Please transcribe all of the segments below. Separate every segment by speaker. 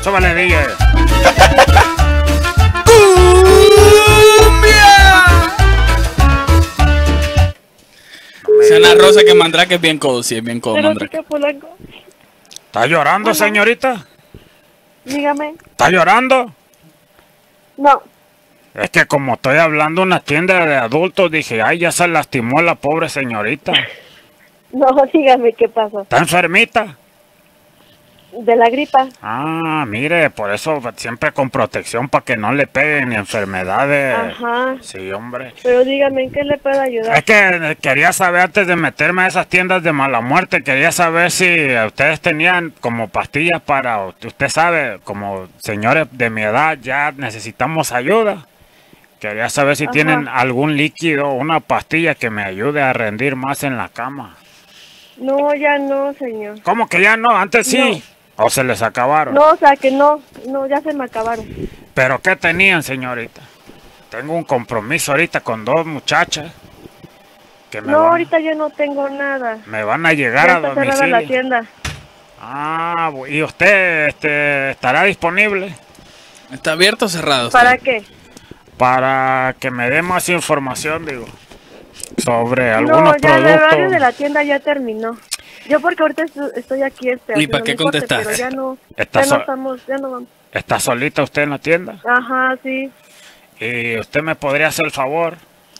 Speaker 1: Súbale, DJ.
Speaker 2: Es una rosa que Mandrake es bien codo, sí, es bien codo Mandrake.
Speaker 1: ¿Está llorando, señorita?
Speaker 3: Dígame.
Speaker 1: ¿Está llorando?
Speaker 3: No.
Speaker 1: Es que como estoy hablando de una tienda de adultos, dije, ay, ya se lastimó la pobre señorita.
Speaker 3: No, dígame qué pasó.
Speaker 1: ¿Está enfermita?
Speaker 3: De la gripa.
Speaker 1: Ah, mire, por eso siempre con protección para que no le peguen ni enfermedades.
Speaker 3: Ajá.
Speaker 1: Sí, hombre.
Speaker 3: Pero dígame, ¿en qué le puedo ayudar?
Speaker 1: Es que quería saber antes de meterme a esas tiendas de mala muerte, quería saber si ustedes tenían como pastillas para, usted sabe, como señores de mi edad ya necesitamos ayuda. Quería saber si tienen algún líquido, una pastilla que me ayude a rendir más en la cama.
Speaker 3: No, ya no, señor.
Speaker 1: ¿Cómo que ya no? Antes sí.
Speaker 3: No.
Speaker 1: ¿O se les acabaron?
Speaker 3: No, o sea que no, ya se me acabaron.
Speaker 1: ¿Pero qué tenían, señorita? Tengo un compromiso ahorita con dos muchachas. Que me van,
Speaker 3: ahorita yo no tengo nada.
Speaker 1: me van a llegar
Speaker 3: Ya
Speaker 1: a
Speaker 3: está cerrada
Speaker 1: domicilio.
Speaker 3: la tienda.
Speaker 1: Ah, ¿y usted estará disponible?
Speaker 2: ¿Está abierto o cerrado?
Speaker 3: ¿Para qué?
Speaker 1: Para que me dé más información, digo, sobre algunos
Speaker 3: No, ya el horario de
Speaker 1: productos.
Speaker 3: la tienda ya terminó. Yo porque ahorita estoy aquí
Speaker 2: ¿Y para qué contestas?
Speaker 3: Pero ya no vamos.
Speaker 1: ¿Está solita usted en la tienda?
Speaker 3: Ajá, sí.
Speaker 1: ¿Y usted me podría hacer el favor?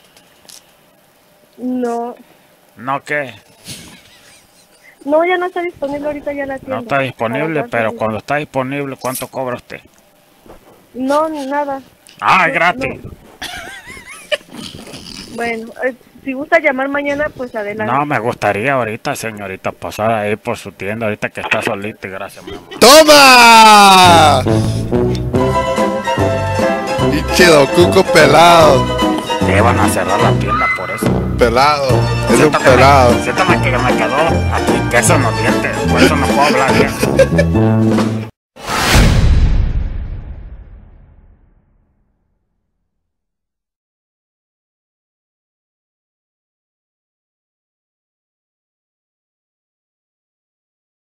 Speaker 3: No.
Speaker 1: ¿No qué?
Speaker 3: No, ya no está disponible ahorita ya la tienda.
Speaker 1: No está disponible,
Speaker 3: Para
Speaker 1: pero
Speaker 3: darle-
Speaker 1: cuando está disponible, ¿cuánto cobra usted?
Speaker 3: No, nada.
Speaker 1: Ah, es gratis.
Speaker 3: No. Bueno, si gusta llamar mañana, pues adelante.
Speaker 1: No, me gustaría ahorita, señorita, pasar ahí por su tienda, ahorita que está solita, y gracias, mi amor.
Speaker 4: ¡Toma! Pinche Cuco pelado.
Speaker 1: Te van a cerrar la tienda por eso.
Speaker 4: Pelado. Es un
Speaker 1: Siento que
Speaker 4: pelado.
Speaker 1: siento que me quedó aquí queso en los dientes, por eso no puedo hablar bien.